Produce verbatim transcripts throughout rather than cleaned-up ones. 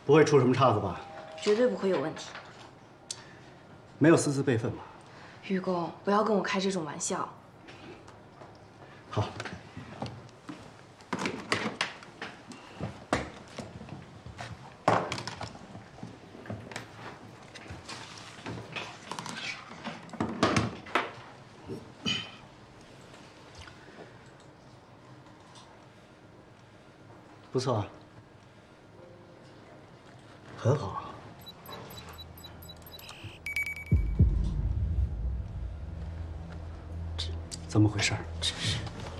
不会出什么岔子吧？ 绝对不会有问题。 没有私自备份吧？ 于公，不要跟我开这种玩笑。 好。 不错啊，很好啊。这怎么回事？ 这是……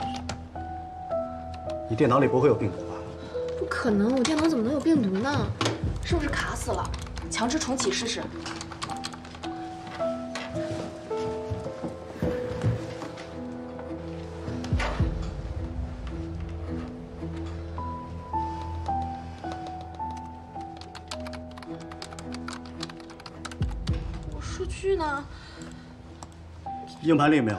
你电脑里不会有病毒吧？ 不可能，我电脑怎么能有病毒呢？是不是卡死了？强制重启试试。 数据呢？ 硬盘里没有。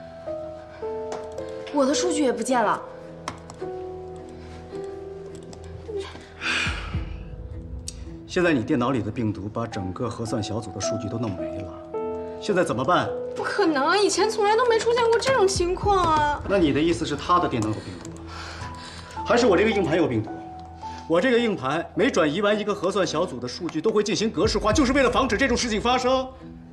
我的数据也不见了。 现在你电脑里的病毒把整个核算小组的数据都弄没了，现在怎么办？ 不可能，以前从来都没出现过这种情况啊！ 那你的意思是他的电脑有病毒，还是我这个硬盘有病毒？ 我这个硬盘每转移完一个核算小组的数据，都会进行格式化，就是为了防止这种事情发生。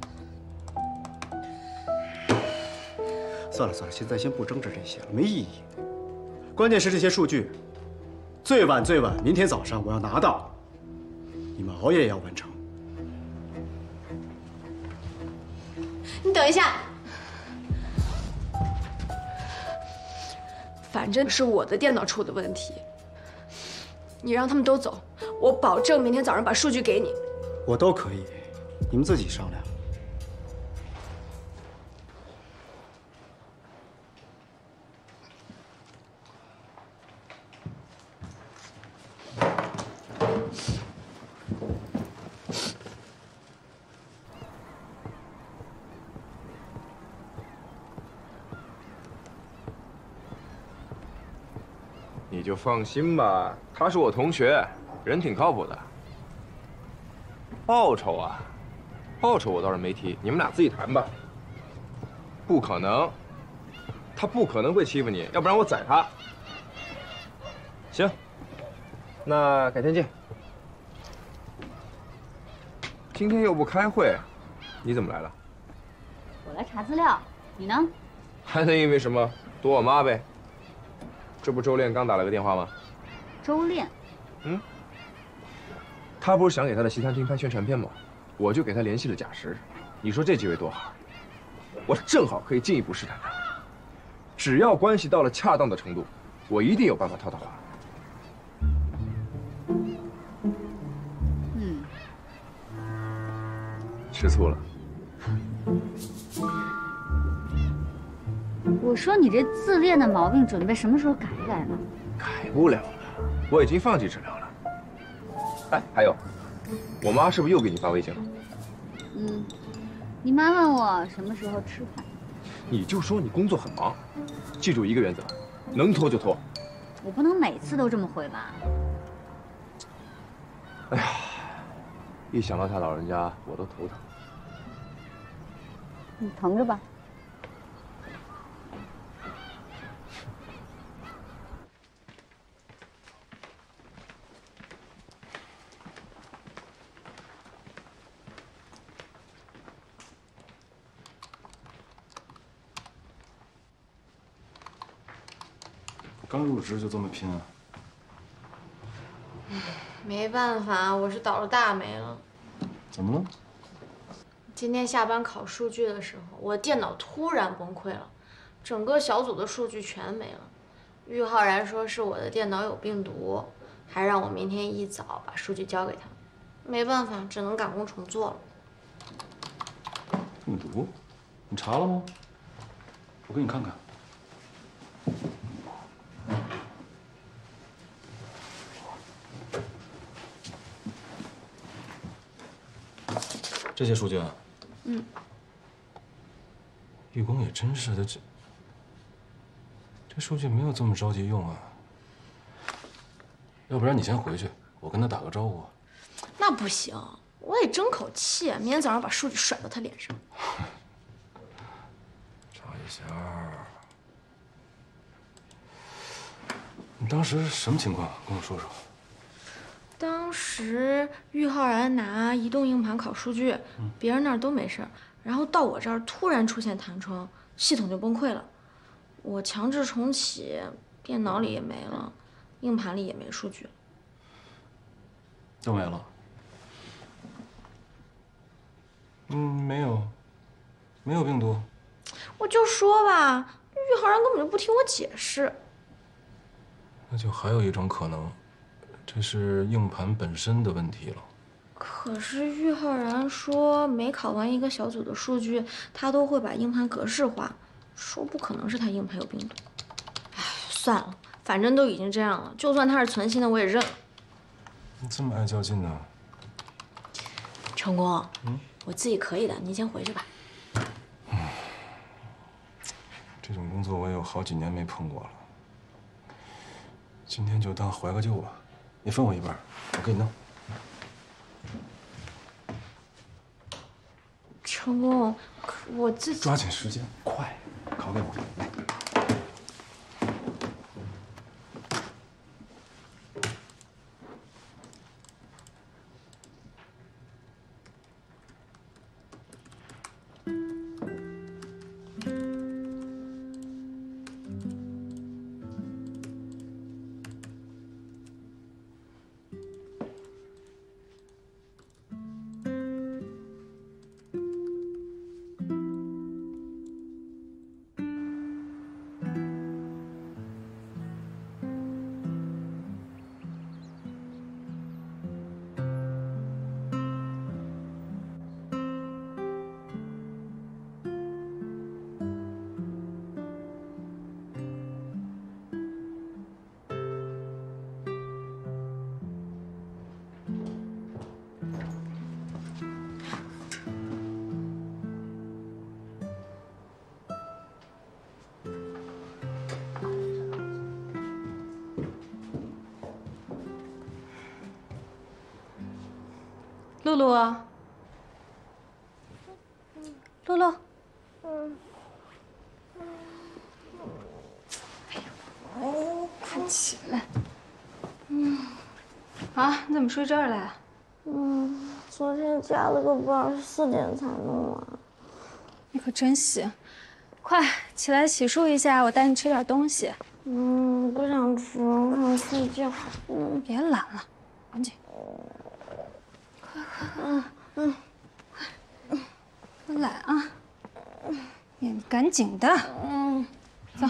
算了算了，现在先不争执这些了，没意义。关键是这些数据，最晚最晚明天早上我要拿到，你们熬夜也要完成。 你等一下，反正是我的电脑出的问题。 你让他们都走，我保证明天早上把数据给你。 我都可以，你们自己商量。 你就放心吧，他是我同学，人挺靠谱的。报酬啊，报酬我倒是没提，你们俩自己谈吧。不可能，他不可能会欺负你，要不然我宰他。行，那改天见。今天又不开会，你怎么来了？ 我来查资料，你呢？ 还能因为什么躲我妈呗？ 这不周炼刚打了个电话吗？ 周炼， 嗯，他不是想给他的西餐厅拍宣传片吗？我就给他联系了贾石，你说这机会多好，我正好可以进一步试探他。只要关系到了恰当的程度，我一定有办法套他话。 嗯， 吃醋了？ 我说你这自恋的毛病，准备什么时候改一改呢？ 改不了了，我已经放弃治疗了。哎，还有，我妈是不是又给你发微信了？ 嗯，你妈问我什么时候吃饭， 你就说你工作很忙，记住一个原则，能拖就拖。 我不能每次都这么回吧？ 哎呀，一想到他老人家，我都头疼。 你疼着吧。 刚入职就这么拼啊？ 没办法，我是倒了大霉了。 怎么了？ 今天下班考数据的时候，我电脑突然崩溃了，整个小组的数据全没了。玉浩然说是我的电脑有病毒，还让我明天一早把数据交给他。没办法，只能赶工重做了。 病毒？你查了吗？我给你看看。 这些数据啊， 嗯， 玉工也真是的，这这数据没有这么着急用啊。要不然你先回去，我跟他打个招呼。 那不行，我得争口气，明天早上把数据甩到他脸上。 赵一霞，你当时什么情况？跟我说说。 当时玉浩然拿移动硬盘拷数据，别人那儿都没事儿，然后到我这儿突然出现弹窗，系统就崩溃了。我强制重启，电脑里也没了，硬盘里也没数据了， 都没了。嗯，没有，没有病毒。 我就说吧，玉浩然根本就不听我解释。 那就还有一种可能，这是硬盘本身的问题了。 可是玉浩然说，每考完一个小组的数据，他都会把硬盘格式化，说不可能是他硬盘有病毒。哎，算了，反正都已经这样了，就算他是存心的，我也认了。 你这么爱较劲呢？ 成功， 嗯， 我自己可以的，您先回去吧。 这种工作我也有好几年没碰过了。今天就当怀个旧吧，你分我一半，我给你弄。 成功，可我自己抓紧时间，快，拷给我，来。 露露，露露， 嗯， 哦，快起来。嗯，啊，你怎么睡这儿来？ 嗯，昨天加了个班，四点才弄完。 你可真行，快起来洗漱一下，我带你吃点东西。 嗯，不想吃，我想睡觉。嗯， 别懒了，赶紧。快快快，嗯嗯，快，快来啊！你赶紧的。嗯，走。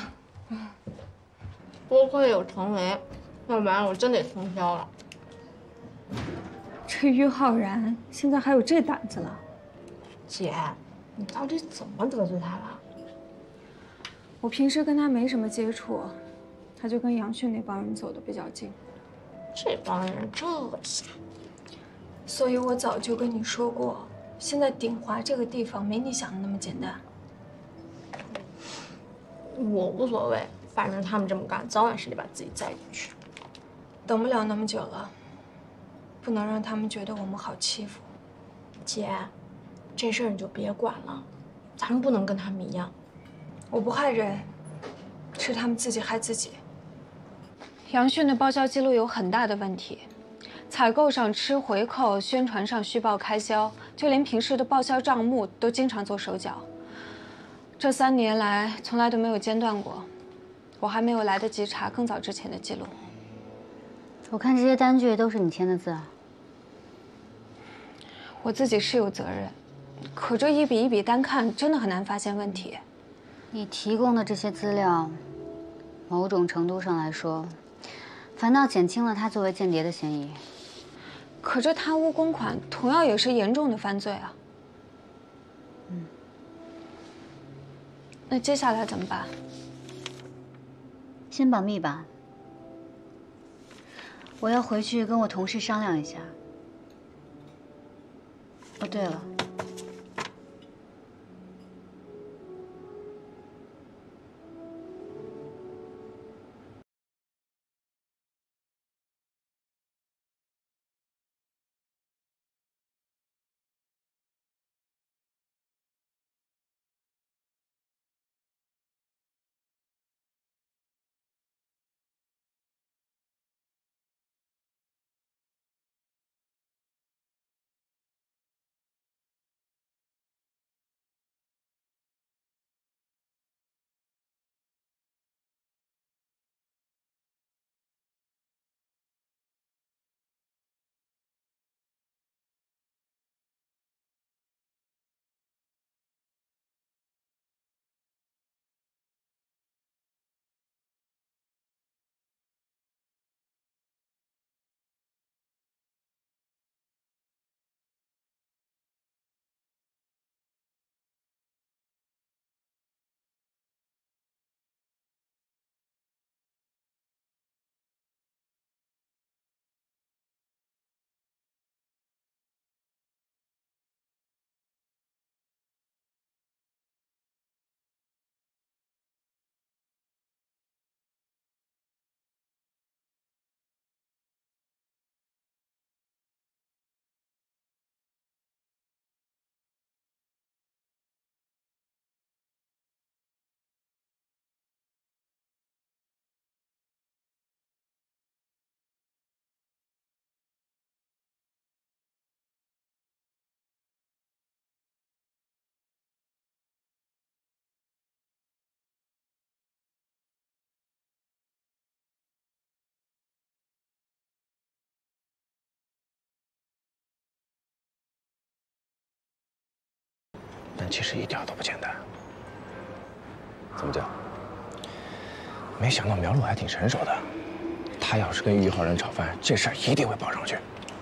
多亏有程维，要不然我真得通宵了。 这于浩然现在还有这胆子了？ 姐，你到底怎么得罪他了？ 我平时跟他没什么接触，他就跟杨迅那帮人走得比较近。 这帮人这瞎。 所以我早就跟你说过，现在鼎华这个地方没你想的那么简单。 我无所谓，反正他们这么干，早晚是得把自己栽进去。 等不了那么久了，不能让他们觉得我们好欺负。 姐，这事儿你就别管了，咱们不能跟他们一样。 我不害人，是他们自己害自己。杨迅的报销记录有很大的问题。采购上吃回扣，宣传上虚报开销，就连平时的报销账目都经常做手脚。这三年来从来都没有间断过，我还没有来得及查更早之前的记录。 我看这些单据都是你签的字啊。 我自己是有责任，可这一笔一笔单看，真的很难发现问题。 你提供的这些资料，某种程度上来说，反倒减轻了他作为间谍的嫌疑。 可这贪污公款同样也是严重的犯罪啊。 嗯。 那接下来怎么办？ 先保密吧。我要回去跟我同事商量一下。哦，对了。 但其实一点都不简单。 怎么讲？ 没想到苗路还挺成熟的，他要是跟玉浩然炒饭，这事儿一定会报上去。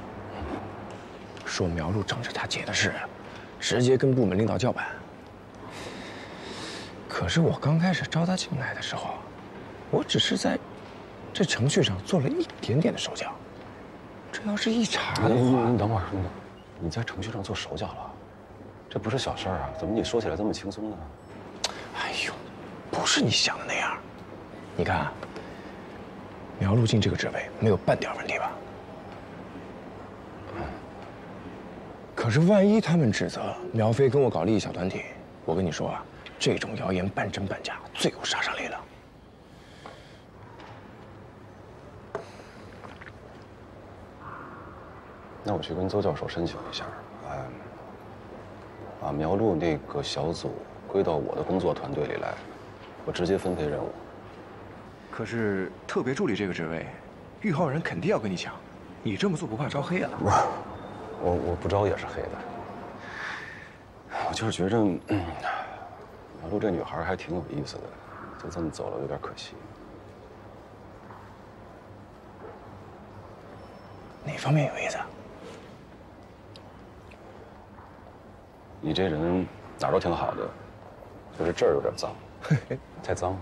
说苗路仗着他姐的事，直接跟部门领导叫板。可是我刚开始招他进来的时候，我只是在这程序上做了一点点的手脚。这要是一查的话， 你你等会儿，你你在程序上做手脚了，这不是小事儿啊！怎么你说起来这么轻松呢？ 哎呦，不是你想的那样。你看啊，苗路进这个职位没有半点问题吧？可是万一他们指责苗飞跟我搞利益小团体，我跟你说啊，这种谣言半真半假，最有杀伤力了。 那我去跟邹教授申请一下，哎，把苗路那个小组归到我的工作团队里来，我直接分配任务。 可是特别助理这个职位，玉浩然肯定要跟你抢，你这么做不怕招黑啊？ 不是，我我不招也是黑的。我就是觉着，嗯，苗路这女孩还挺有意思的，就这么走了有点可惜。 哪方面有意思啊？ 你这人哪儿都挺好的，就是这儿有点脏，太脏。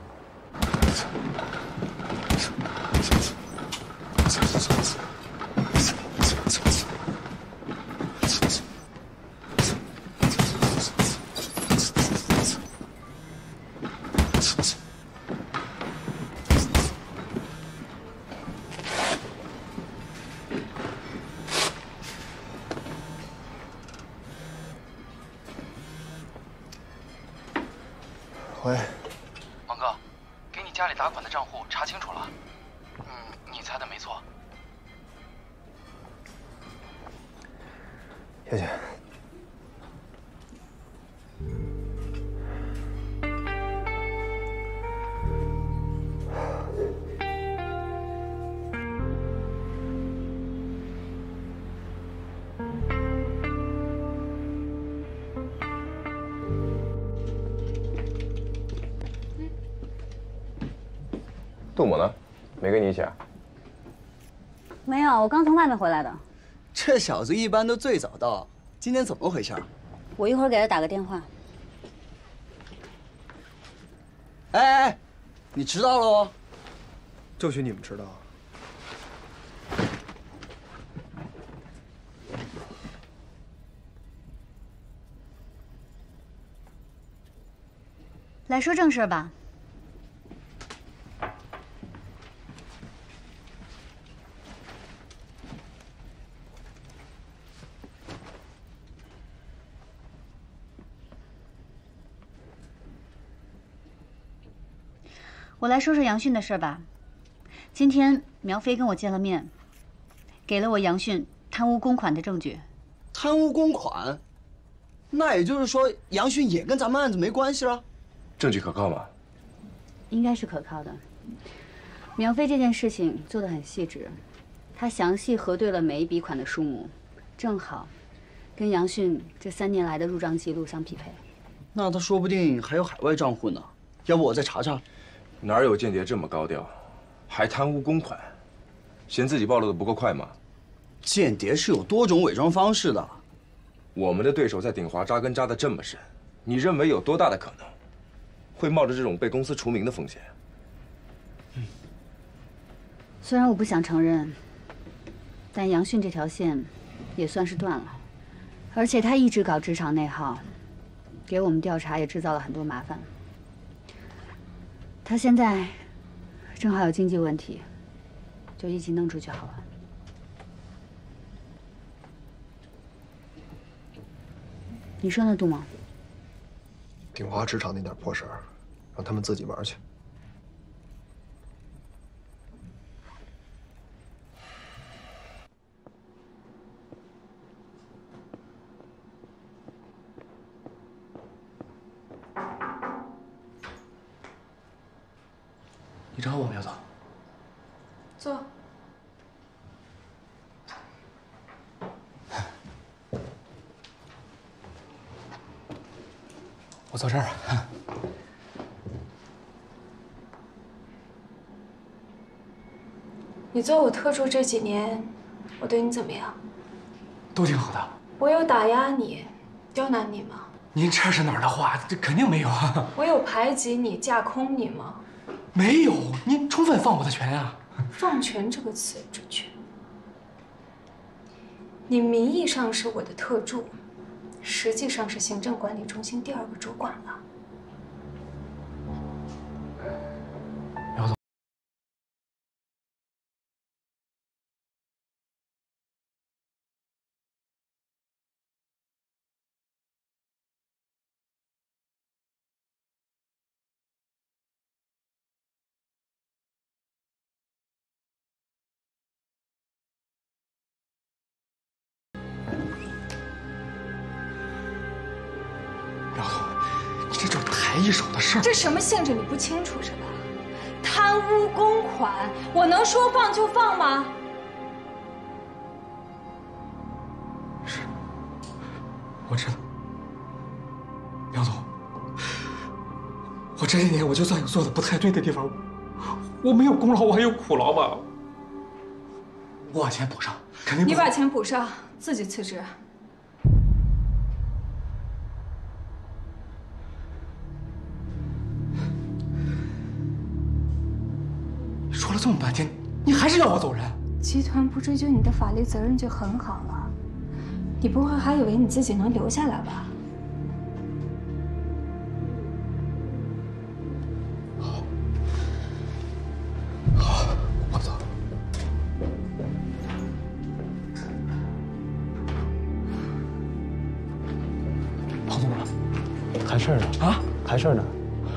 喂， 王哥，给你家里打款的账户查清楚了。嗯，你猜的没错。 谢谢。 杜母呢？没跟你一起啊？ 没有，我刚从外面回来的。 这小子一般都最早到，今天怎么回事？ 我一会儿给他打个电话。 哎哎哎，你迟到了哦。 就许你们迟到。 来说正事吧。我来说说杨迅的事吧。今天苗飞跟我见了面，给了我杨迅贪污公款的证据。 贪污公款？那也就是说，杨迅也跟咱们案子没关系了？ 证据可靠吗？ 应该是可靠的。苗飞这件事情做得很细致，他详细核对了每一笔款的数目，正好跟杨迅这三年来的入账记录相匹配。 那他说不定还有海外账户呢，要不我再查查？ 哪有间谍这么高调，还贪污公款？嫌自己暴露的不够快吗？ 间谍是有多种伪装方式的。 我们的对手在鼎华扎根扎得这么深，你认为有多大的可能会冒着这种被公司除名的风险？ 嗯，虽然我不想承认，但杨迅这条线也算是断了，而且他一直搞职场内耗，给我们调查也制造了很多麻烦。他现在正好有经济问题，就一起弄出去好了。你说呢，杜某？ 鼎华职场那点破事儿，让他们自己玩去。 你找我，苗总。 坐。 坐这儿吧。 你做我特助这几年，我对你怎么样？ 都挺好的。 我有打压你、刁难你吗？ 您这是哪儿的话？这肯定没有啊。 我有排挤你、架空你吗？ 没有，您充分放我的权啊。 放权这个词准确。你名义上是我的特助，实际上是行政管理中心第二个主管了。 苗总。苗总，你这就是抬一手的事儿。 这什么性质你不清楚是吧？贪污公款，我能说放就放吗？ 是，我知道。苗总，我这些年我就算有做的不太对的地方，我没有功劳，我还有苦劳吧？我把钱补上，肯定不。 你把钱补上，自己辞职。 说了这么半天，你还是要我走人？ 集团不追究你的法律责任就很好了，你不会还以为你自己能留下来吧？ 好，好，我走。彭总呢？ 谈事儿呢？ 啊？ 谈事儿呢？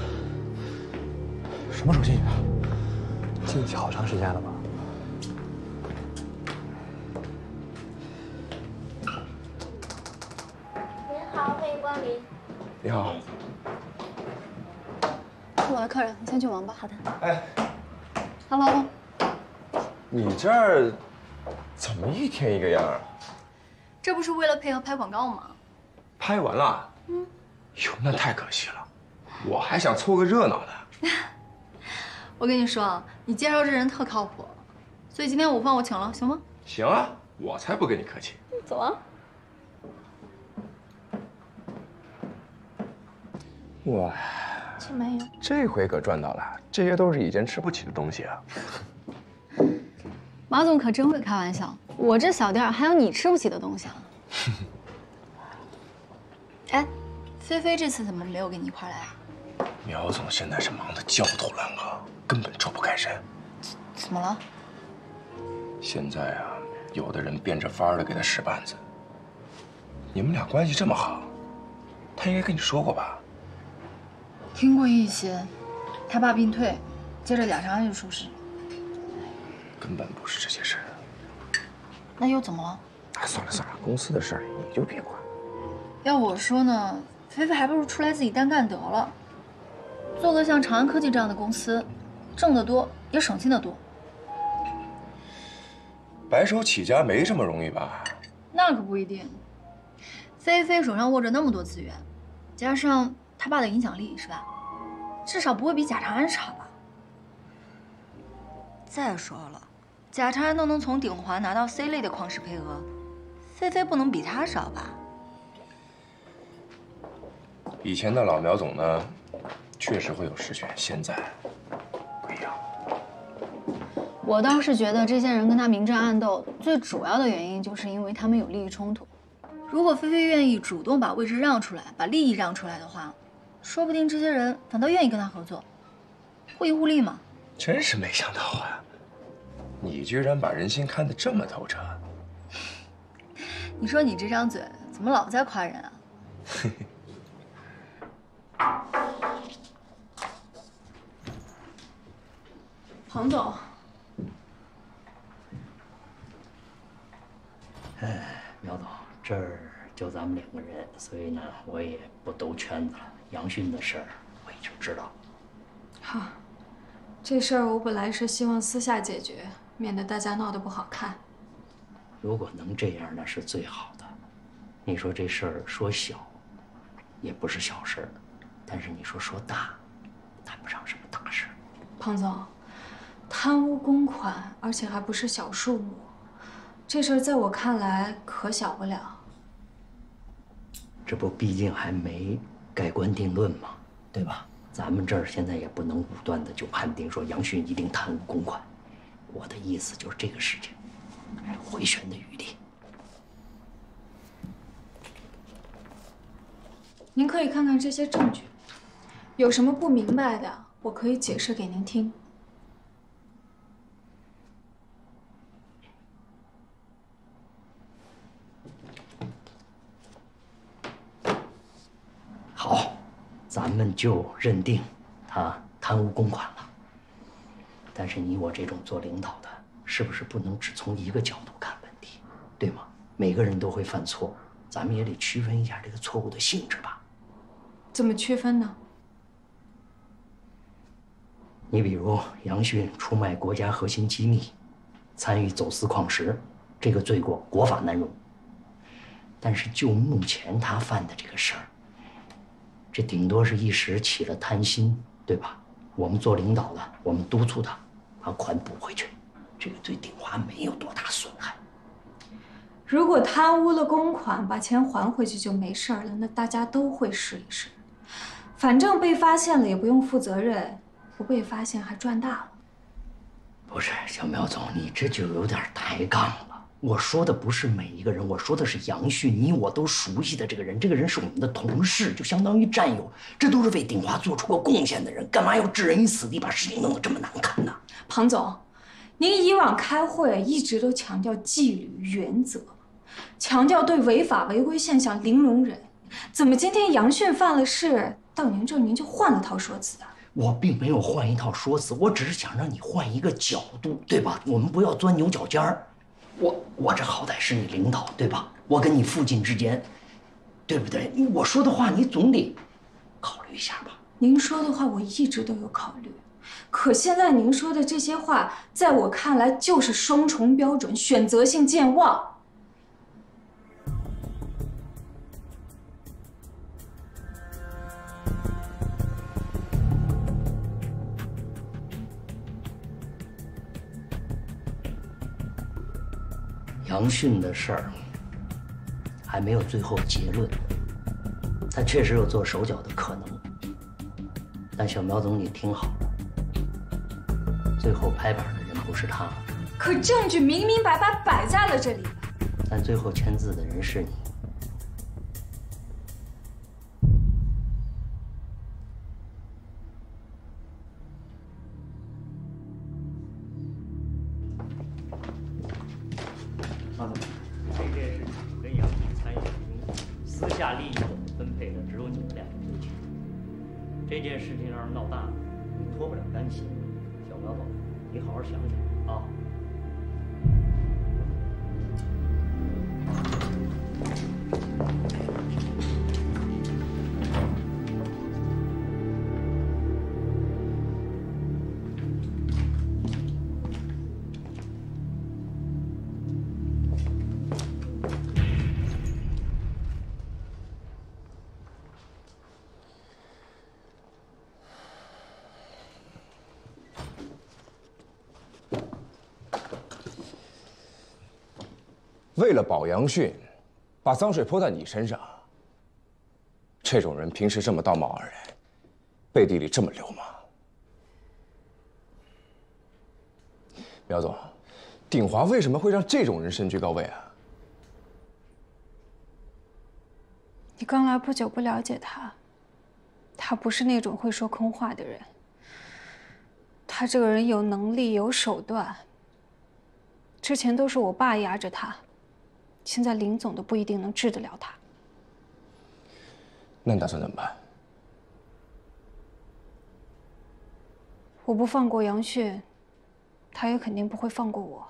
什么时候进去的？ 进去好长时间了吧？ 您好，欢迎光临。 你好。 是我的客人，你先去忙吧。好的。 哎 ，Hello。 你这儿怎么一天一个样啊？ 这不是为了配合拍广告吗？ 拍完了？嗯。哟，那太可惜了，我还想凑个热闹呢。 我跟你说啊，你介绍这人特靠谱，所以今天午饭我请了，行吗？ 行啊，我才不跟你客气。 走啊。 哇， 请慢用。 这回可赚到了，这些都是以前吃不起的东西啊。 马总可真会开玩笑，我这小店还有你吃不起的东西啊。哎，菲菲这次怎么没有跟你一块来啊？ 苗总现在是忙得焦头烂额，根本抽不开身。 怎么了？ 现在啊，有的人变着法儿的给他使绊子。你们俩关系这么好，他应该跟你说过吧？ 听过一些，他爸病退，接着贾长安就出事。 根本不是这些事儿。 那又怎么了？ 哎，算了算了，公司的事儿你就别管。 要我说呢，菲菲还不如出来自己单干得了。做个像长安科技这样的公司，挣得多也省心得多。 白手起家没这么容易吧？ 那可不一定。菲菲手上握着那么多资源，加上他爸的影响力，是吧？至少不会比贾长安差吧？再说了，贾长安都能从鼎华拿到 C 类的矿石配额，菲菲不能比他少吧？ 以前的老苗总呢，确实会有实权，现在不一样。 我倒是觉得这些人跟他明争暗斗，最主要的原因就是因为他们有利益冲突。如果菲菲愿意主动把位置让出来，把利益让出来的话，说不定这些人反倒愿意跟他合作，互赢互利嘛。 真是没想到啊，你居然把人心看得这么透彻。 你说你这张嘴怎么老在夸人啊？彭总。 哎，苗总，这儿就咱们两个人，所以呢，我也不兜圈子了。杨迅的事儿我已经知道了。 好，这事儿我本来是希望私下解决，免得大家闹得不好看。 如果能这样，那是最好的。你说这事儿说小，也不是小事儿。 但是你说说大，谈不上什么大事。 庞总，贪污公款，而且还不是小数目，这事儿在我看来可小不了。 这不，毕竟还没盖棺定论嘛，对吧？咱们这儿现在也不能武断的就判定说杨迅一定贪污公款。我的意思就是这个事情还有回旋的余地。 您可以看看这些证据，有什么不明白的，我可以解释给您听。 好，咱们就认定他贪污公款了。但是你我这种做领导的，是不是不能只从一个角度看问题，对吗？每个人都会犯错，咱们也得区分一下这个错误的性质吧。 怎么区分呢？ 你比如杨迅出卖国家核心机密，参与走私矿石，这个罪过国法难容。但是就目前他犯的这个事儿，这顶多是一时起了贪心，对吧？我们做领导的，我们督促他把款补回去，这个对鼎华没有多大损害。 如果贪污了公款，把钱还回去就没事儿了，那大家都会试一试。反正被发现了也不用负责任，不被发现还赚大了。 不是，小苗总，你这就有点抬杠了。我说的不是每一个人，我说的是杨迅，你我都熟悉的这个人，这个人是我们的同事，就相当于战友，这都是为鼎华做出过贡献的人，干嘛要置人于死地，把事情弄得这么难看呢？ 庞总，您以往开会一直都强调纪律原则，强调对违法违规现象零容忍，怎么今天杨迅犯了事，到您这儿您就换了套说辞啊？ 我并没有换一套说辞，我只是想让你换一个角度，对吧？我们不要钻牛角尖儿。我我这好歹是你领导，对吧？我跟你父亲之间，对不对？我说的话你总得考虑一下吧。 您说的话我一直都有考虑，可现在您说的这些话，在我看来就是双重标准，选择性健忘。 杨迅的事儿还没有最后结论，他确实有做手脚的可能。但小苗总，你听好了，最后拍板的人不是他， 可证据明明白白摆在了这里。 但最后签字的人是你。 这件事情跟杨迅参与其中，私下利益怎么分配的，只有你们两个最清楚。这件事情要是闹大了，你脱不了干系。小苗总，你好好想想啊。 为了保杨迅，把脏水泼在你身上。这种人平时这么道貌岸然，背地里这么流氓。苗总，鼎华为什么会让这种人身居高位啊？ 你刚来不久，不了解他，他不是那种会说空话的人。他这个人有能力，有手段。之前都是我爸压着他。现在林总都不一定能治得了他。 那你打算怎么办？ 我不放过杨迅，他也肯定不会放过我。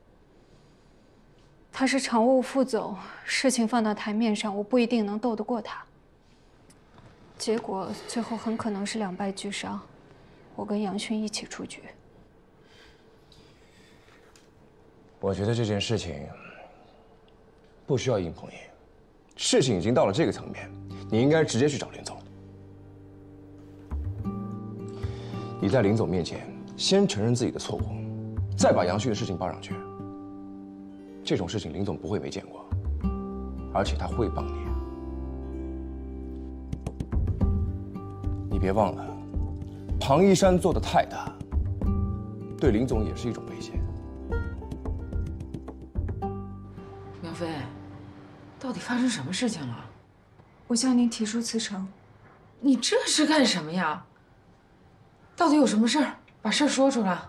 他是常务副总，事情放到台面上，我不一定能斗得过他。结果最后很可能是两败俱伤，我跟杨迅一起出局。 我觉得这件事情不需要硬碰硬，事情已经到了这个层面，你应该直接去找林总。 你在林总面前先承认自己的错误，再把杨迅的事情报上去。这种事情林总不会没见过，而且他会帮你。你别忘了，庞一山做的太大，对林总也是一种威胁。 苗飞，到底发生什么事情了？ 我向您提出辞呈。 你这是干什么呀？到底有什么事儿？把事儿说出来。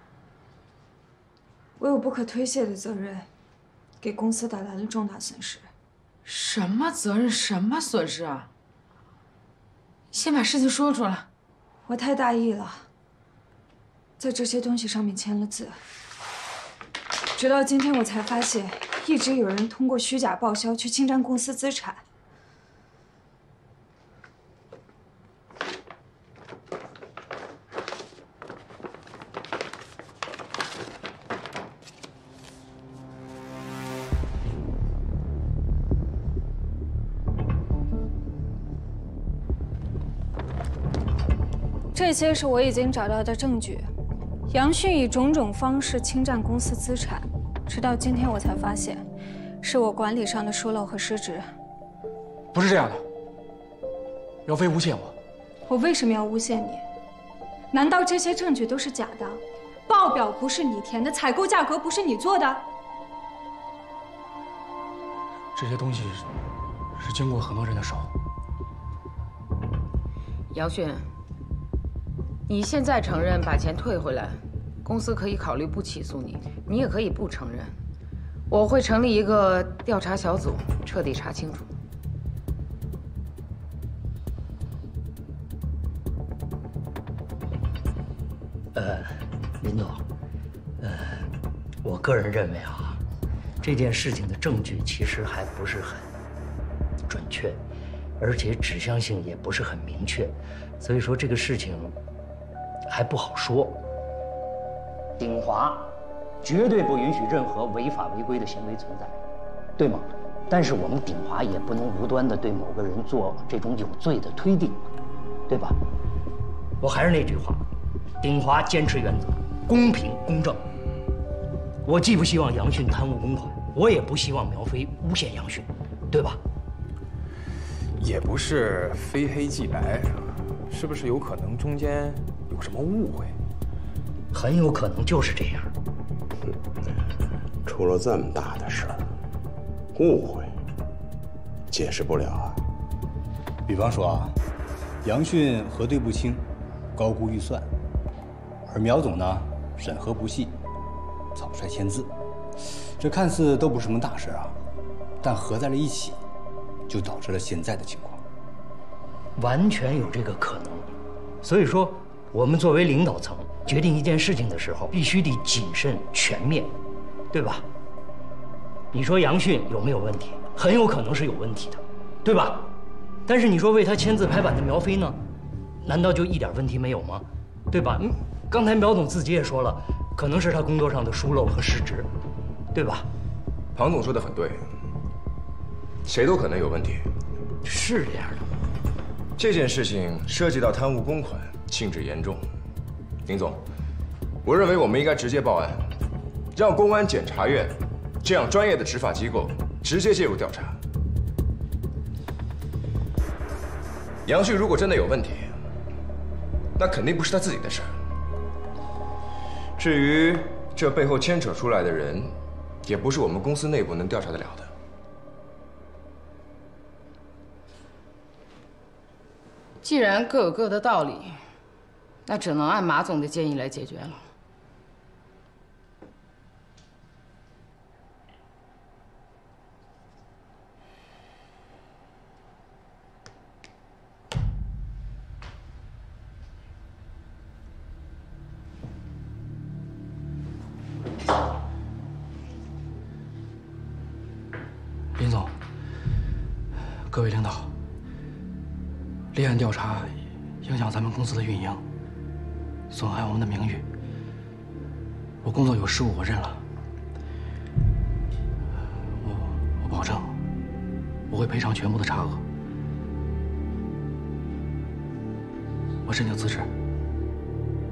我有不可推卸的责任，给公司带来了重大损失。 什么责任？什么损失啊？先把事情说出来。 我太大意了，在这些东西上面签了字。直到今天我才发现，一直有人通过虚假报销去侵占公司资产。这些是我已经找到的证据，杨迅以种种方式侵占公司资产，直到今天我才发现，是我管理上的疏漏和失职。 不是这样的，苗飞诬陷我。 我为什么要诬陷你？难道这些证据都是假的？报表不是你填的，采购价格不是你做的？ 这些东西是经过很多人的手。 杨迅。你现在承认把钱退回来，公司可以考虑不起诉你，你也可以不承认。我会成立一个调查小组，彻底查清楚。 呃，林总，呃，我个人认为啊，这件事情的证据其实还不是很准确，而且指向性也不是很明确，所以说这个事情还不好说。鼎华绝对不允许任何违法违规的行为存在，对吗？但是我们鼎华也不能无端的对某个人做这种有罪的推定，对吧？我还是那句话，鼎华坚持原则，公平公正。我既不希望杨迅贪污公款，我也不希望苗飞诬陷杨迅，对吧？ 也不是非黑即白，是不是有可能中间有什么误会？ 很有可能就是这样。 出了这么大的事儿，误会解释不了啊。 比方说啊，杨迅核对不清，高估预算，而苗总呢审核不细，草率签字，这看似都不是什么大事啊，但合在了一起，就导致了现在的情况。 完全有这个可能，所以说我们作为领导层决定一件事情的时候，必须得谨慎全面，对吧？你说杨迅有没有问题？很有可能是有问题的，对吧？但是你说为他签字拍板的苗飞呢？难道就一点问题没有吗？对吧？嗯，刚才苗总自己也说了，可能是他工作上的疏漏和失职，对吧？ 庞总说的很对，谁都可能有问题， 是这样的。 这件事情涉及到贪污公款，性质严重。林总，我认为我们应该直接报案，让公安检察院这样专业的执法机构直接介入调查。杨迅如果真的有问题，那肯定不是他自己的事儿。至于这背后牵扯出来的人，也不是我们公司内部能调查得了的。 既然各有各的道理，那只能按马总的建议来解决了。 林总，各位领导，立案调查影响咱们公司的运营，损害我们的名誉。我工作有失误，我认了。我我保证，我会赔偿全部的差额。我申请辞职。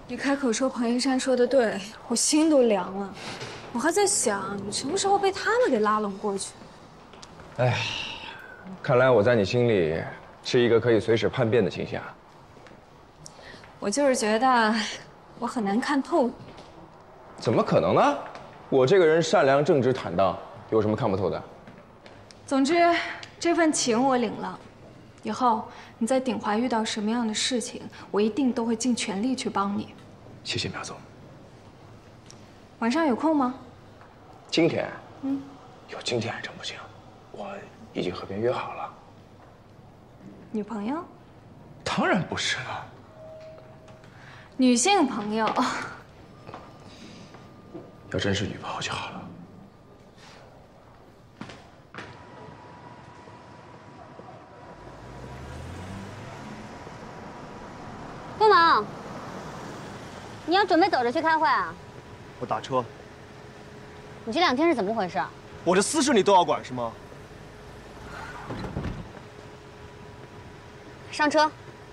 你开口说彭一山说的对，我心都凉了。我还在想，你什么时候被他们给拉拢过去？ 哎，看来我在你心里是一个可以随时叛变的倾向。 我就是觉得我很难看透你。 怎么可能呢？我这个人善良、正直、坦荡，有什么看不透的？ 总之，这份情我领了。以后你在鼎华遇到什么样的事情，我一定都会尽全力去帮你。 谢谢苗总。 晚上有空吗？ 今天， 嗯， 有今天还真不行，我已经和别人约好了。 女朋友？ 当然不是了。 女性朋友。 要真是女朋友就好了。 干嘛？你要准备走着去开会啊？ 我打车。 你这两天是怎么回事？ 我这私事你都要管是吗？ 上车。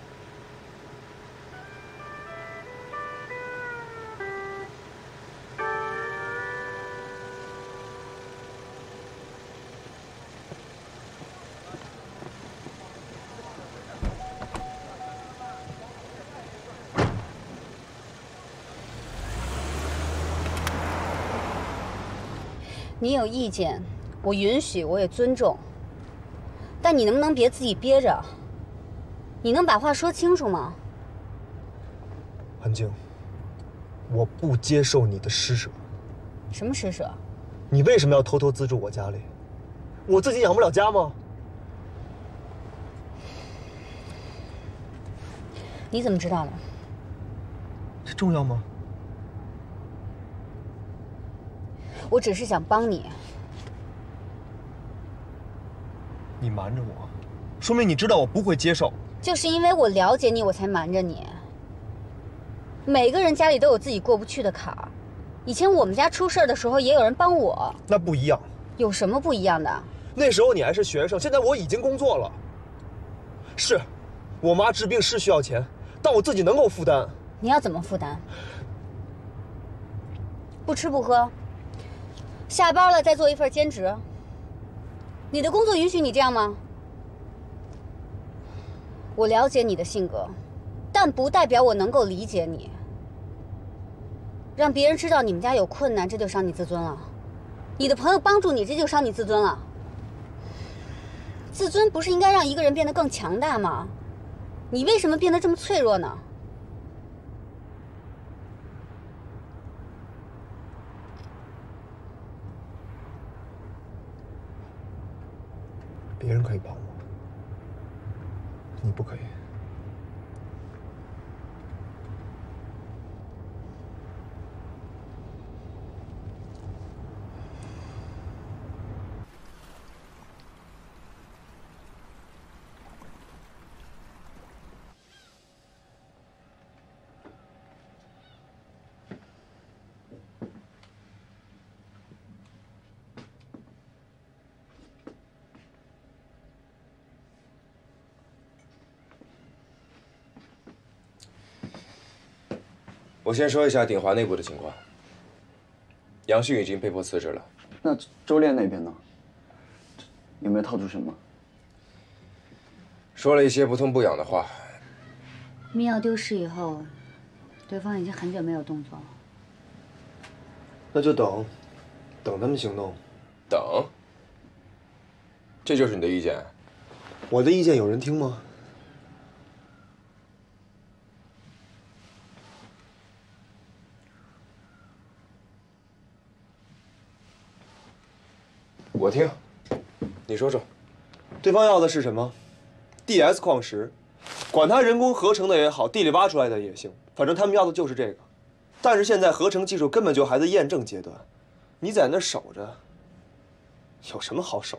你有意见，我允许，我也尊重。但你能不能别自己憋着？你能把话说清楚吗？ 韩静，我不接受你的施舍。 什么施舍？ 你为什么要偷偷资助我家里？我自己养不了家吗？ 你怎么知道的？ 这重要吗？ 我只是想帮你。 你瞒着我，说明你知道我不会接受。 就是因为我了解你，我才瞒着你。每个人家里都有自己过不去的坎儿。以前我们家出事儿的时候，也有人帮我。 那不一样。 有什么不一样的？ 那时候你还是学生，现在我已经工作了。是，我妈治病是需要钱，但我自己能够负担。 你要怎么负担？不吃不喝，下班了再做一份兼职。你的工作允许你这样吗？我了解你的性格，但不代表我能够理解你。让别人知道你们家有困难，这就伤你自尊了。你的朋友帮助你，这就伤你自尊了。自尊不是应该让一个人变得更强大吗？你为什么变得这么脆弱呢？ 别人可以帮我，你不可以。 我先说一下鼎华内部的情况。杨迅已经被迫辞职了。 那周炼那边呢？有没有套出什么？ 说了一些不痛不痒的话。 密钥丢失以后，对方已经很久没有动作了。 那就等，等他们行动。 等？这就是你的意见？ 我的意见有人听吗？ 我听，你说说。 对方要的是什么 ？D S 矿石，管它人工合成的也好，地里挖出来的也行，反正他们要的就是这个。但是现在合成技术根本就还在验证阶段，你在那守着，有什么好守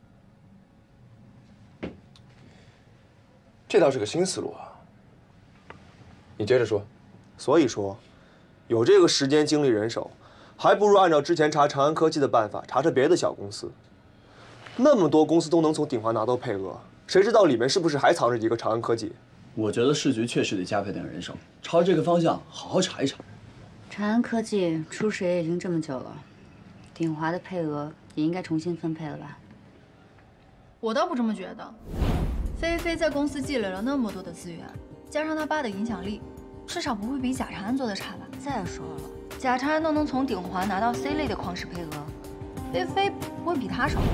的？ 这倒是个新思路啊。你接着说。 所以说，有这个时间、精力、人手。还不如按照之前查长安科技的办法，查查别的小公司。那么多公司都能从鼎华拿到配额，谁知道里面是不是还藏着一个长安科技？ 我觉得市局确实得加派点人手，朝着这个方向好好查一查。 长安科技出事也已经这么久了，鼎华的配额也应该重新分配了吧？ 我倒不这么觉得。菲菲在公司积累了那么多的资源，加上他爸的影响力，至少不会比贾长安做的差吧？再说了，贾长安都能从鼎华拿到 C 类的矿石配额，菲菲不会比他少。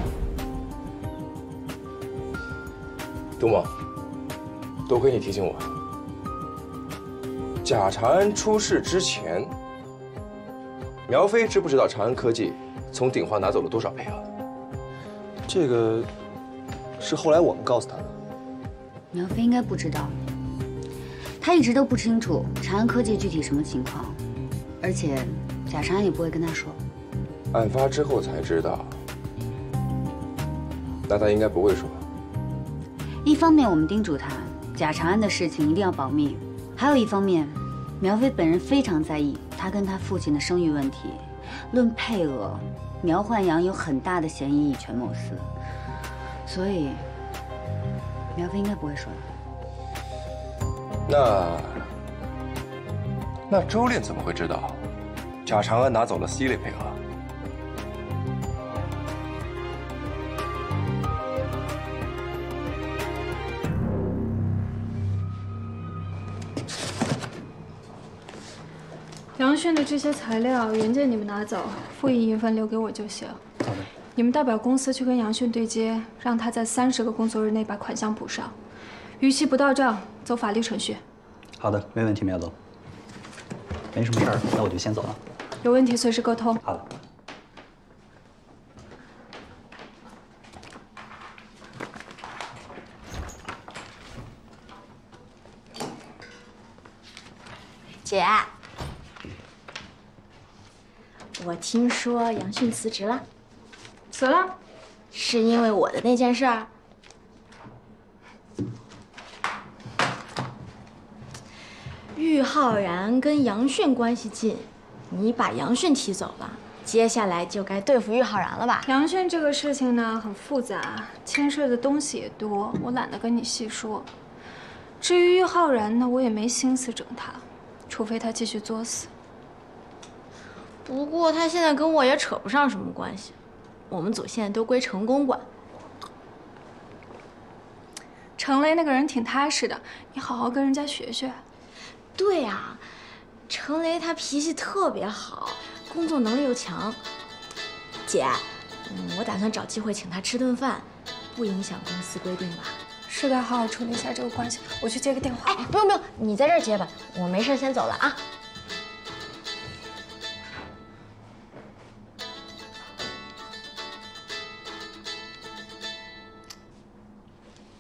杜某，多亏你提醒我。贾长安出事之前，苗飞知不知道长安科技从鼎华拿走了多少配额？ 这个是后来我们告诉他的。 苗飞应该不知道，他一直都不清楚长安科技具体什么情况，而且贾长安也不会跟他说。 案发之后才知道，那他应该不会说。 一方面我们叮嘱他贾长安的事情一定要保密，还有一方面，苗飞本人非常在意他跟他父亲的生育问题。论配额，苗焕阳有很大的嫌疑以权谋私，所以苗飞应该不会说的。 那那周炼怎么会知道贾长安拿走了 C 类配额？ 杨迅的这些材料原件你们拿走，复印一份留给我就行。好的。你们代表公司去跟杨迅对接，让他在三十个工作日内把款项补上。逾期不到账，走法律程序。 好的，没问题，苗总。没什么事儿，那我就先走了。 有问题随时沟通。 好的。 姐，我听说杨迅辞职了。 辞了？ 是因为我的那件事儿？玉浩然跟杨迅关系近，你把杨迅踢走了，接下来就该对付玉浩然了吧？ 杨迅这个事情呢很复杂，牵涉的东西也多，我懒得跟你细说。至于玉浩然呢，我也没心思整他。除非他继续作死。 不过他现在跟我也扯不上什么关系，我们组现在都归程工管。 程雷那个人挺踏实的，你好好跟人家学学。 对啊，程雷他脾气特别好，工作能力又强。姐，嗯，我打算找机会请他吃顿饭，不影响公司规定吧？ 是该好好处理一下这个关系。我去接个电话。 哎，不用不用，你在这儿接吧，我没事先走了啊。